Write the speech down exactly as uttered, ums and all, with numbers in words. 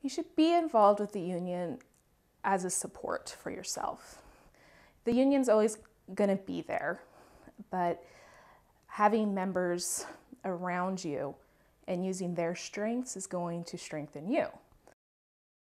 You should be involved with the union as a support for yourself. The union's always going to be there, but having members around you and using their strengths is going to strengthen you.